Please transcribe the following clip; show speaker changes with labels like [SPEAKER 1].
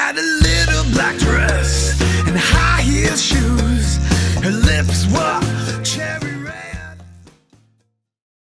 [SPEAKER 1] had a little black dress and high heel shoes.